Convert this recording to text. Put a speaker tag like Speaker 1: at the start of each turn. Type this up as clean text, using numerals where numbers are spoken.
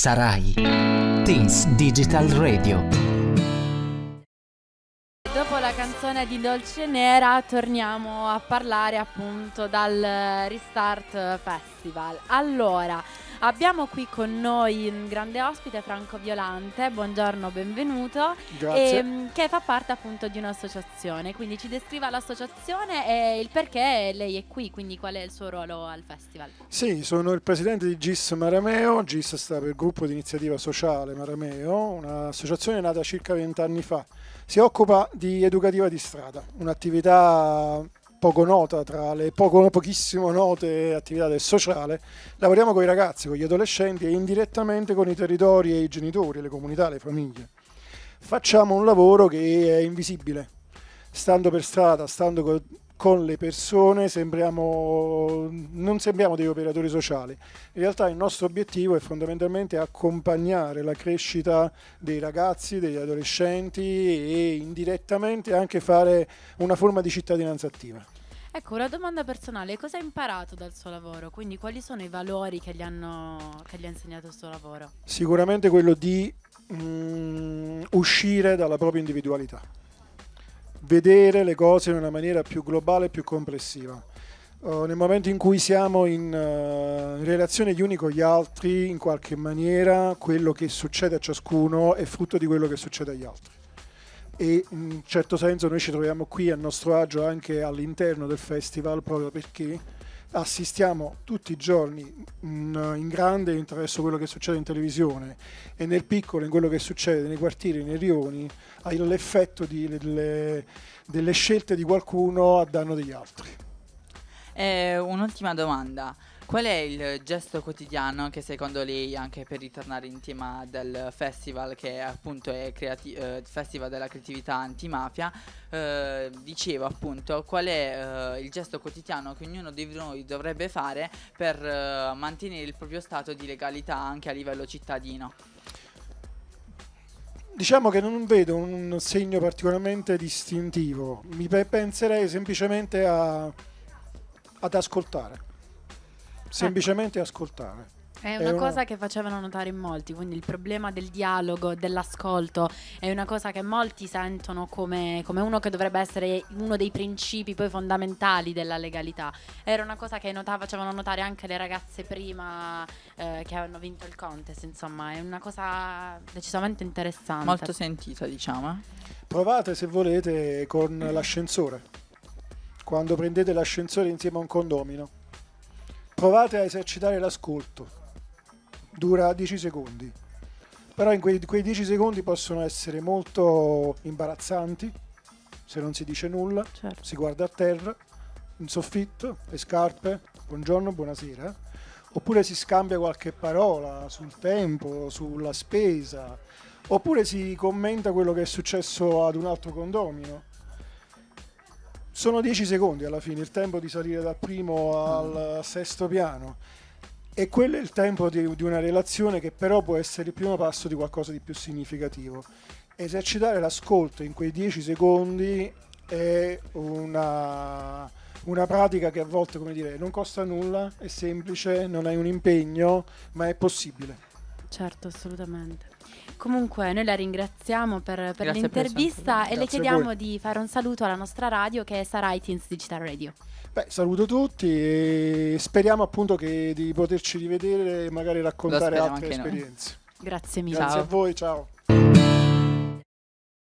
Speaker 1: Sarai Teens Digital Radio.
Speaker 2: Dopo la canzone di Dolce Nera torniamo a parlare appunto dal Restart Festival. Allora, abbiamo qui con noi un grande ospite, Franco Violante. Buongiorno, benvenuto.
Speaker 3: Grazie.
Speaker 2: Che fa parte appunto di un'associazione, quindi ci descriva l'associazione e il perché lei è qui, quindi qual è il suo ruolo al festival.
Speaker 3: Sì, sono il presidente di GIS Marameo. GIS sta per Gruppo di Iniziativa Sociale Marameo, un'associazione nata circa 20 anni fa. Si occupa di educativa di strada, un'attività poco nota tra le pochissimo note attività del sociale. Lavoriamo con i ragazzi, con gli adolescenti e indirettamente con i territori e i genitori, le comunità, le famiglie. Facciamo un lavoro che è invisibile. Stando per strada, stando con le persone, non sembriamo degli operatori sociali. In realtà il nostro obiettivo è fondamentalmente accompagnare la crescita dei ragazzi, degli adolescenti e indirettamente anche fare una forma di cittadinanza attiva.
Speaker 2: Ecco, una domanda personale: cosa ha imparato dal suo lavoro? Quindi quali sono i valori che gli ha insegnato il suo lavoro?
Speaker 3: Sicuramente quello di uscire dalla propria individualità, vedere le cose in una maniera più globale e più complessiva. Nel momento in cui siamo in relazione gli uni con gli altri, in qualche maniera quello che succede a ciascuno è frutto di quello che succede agli altri. E in un certo senso noi ci troviamo qui a nostro agio anche all'interno del festival, proprio perché assistiamo tutti i giorni in grande attraverso quello che succede in televisione e nel piccolo in quello che succede nei quartieri, nei rioni, all'effetto delle scelte di qualcuno a danno degli altri.
Speaker 4: Un'ultima domanda: qual è il gesto quotidiano che secondo lei, anche per ritornare in tema del festival, che appunto è Festival della Creatività Antimafia, dicevo appunto, qual è il gesto quotidiano che ognuno di noi dovrebbe fare per mantenere il proprio stato di legalità anche a livello cittadino?
Speaker 3: Diciamo che non vedo un segno particolarmente distintivo, penserei semplicemente ad ascoltare. Semplicemente ascoltare.
Speaker 2: È una cosa che facevano notare in molti, quindi il problema del dialogo, dell'ascolto è una cosa che molti sentono come uno che dovrebbe essere uno dei principi poi fondamentali della legalità. Era una cosa che facevano notare anche le ragazze prima che hanno vinto il contest, insomma è una cosa decisamente interessante.
Speaker 4: Molto sentita, diciamo.
Speaker 3: Provate se volete con l'ascensore, quando prendete l'ascensore insieme a un condomino. Provate a esercitare l'ascolto, dura 10 secondi, però in quei 10 secondi possono essere molto imbarazzanti, se non si dice nulla,
Speaker 2: certo.
Speaker 3: Si guarda a terra, in soffitto, le scarpe, buongiorno, buonasera, oppure si scambia qualche parola sul tempo, sulla spesa, oppure si commenta quello che è successo ad un altro condomino. Sono 10 secondi alla fine, il tempo di salire dal primo al sesto piano. E quello è il tempo di una relazione che però può essere il primo passo di qualcosa di più significativo. Esercitare l'ascolto in quei 10 secondi è una pratica che a volte, come dire, non costa nulla, è semplice, non hai un impegno, ma è possibile.
Speaker 2: Certo, assolutamente. Comunque noi la ringraziamo per l'intervista e le
Speaker 3: Grazie
Speaker 2: chiediamo di fare un saluto alla nostra radio, che è Sarai Teens Digital Radio.
Speaker 3: Saluto tutti e speriamo appunto di poterci rivedere e magari raccontare altre esperienze.
Speaker 2: Grazie mille.
Speaker 3: Grazie a voi, ciao.